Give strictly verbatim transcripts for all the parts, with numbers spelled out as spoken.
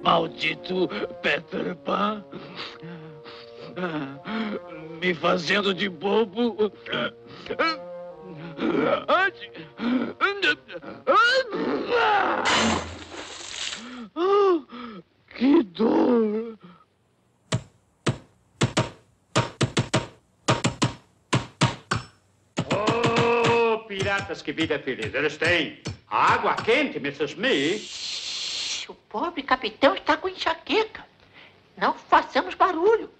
Maldito Peter Pan. Me fazendo de bobo. Oh, que dor! Oh, piratas que vida feliz. Eles têm água quente, missus Smith. O pobre capitão está com enxaqueca. Não façamos barulho.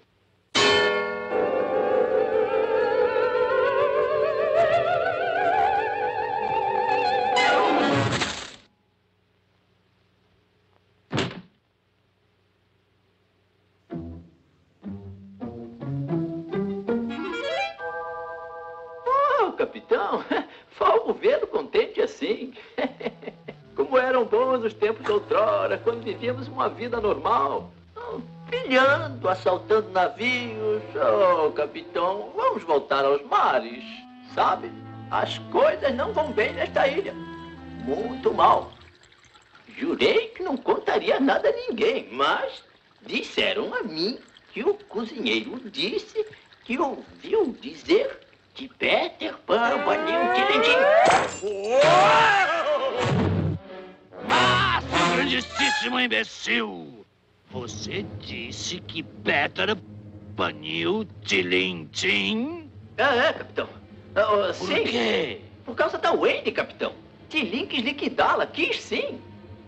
Oh, capitão, folgo vê-lo contente assim. Como eram bons os tempos de outrora, quando vivíamos uma vida normal. Pilhando, assaltando navios. Oh, capitão, vamos voltar aos mares, sabe? As coisas não vão bem nesta ilha. Muito mal. Jurei que não contaria nada a ninguém, mas disseram a mim que o cozinheiro disse que ouviu dizer que Peter Pan baniu o Tilentinho. Ah, seu grandíssimo imbecil! Você disse que Peter baniu Tilintim? Ah, é, capitão. Uh, Por sim. quê? Por causa da Wayne, capitão. Tilin quis liquidá-la, quis sim.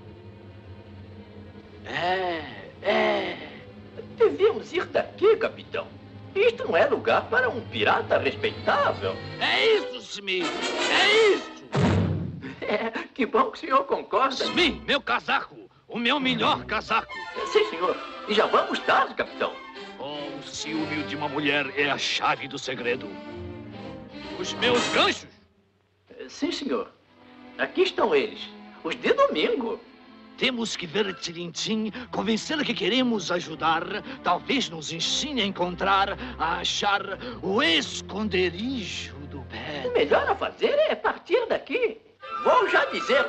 É, é... Devíamos ir daqui, capitão. Isto não é lugar para um pirata respeitável. É isso, Smith! É isso! É, que bom que o senhor concorda. Smith, meu casaco! O meu melhor casaco! Sim, senhor. E já vamos tarde, capitão. Oh, o ciúme de uma mulher é a chave do segredo. Os meus ganchos! Sim, senhor. Aqui estão eles. Os de domingo. Temos que ver Tilintim, convencê-la que queremos ajudar. Talvez nos ensine a encontrar, a achar o esconderijo do pé. O melhor a fazer é partir daqui. Vou já dizer.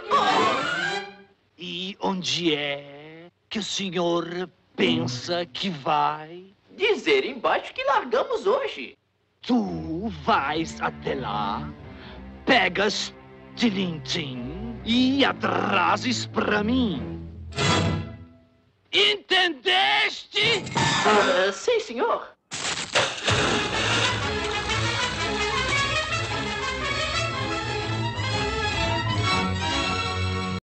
E onde é que o senhor pensa que vai? Dizer embaixo que largamos hoje. Tu vais até lá, pegas Tilintim e atrases para mim. Entendeste? Uh, sim, senhor.